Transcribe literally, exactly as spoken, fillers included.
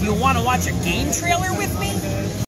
you want to watch a game trailer with me?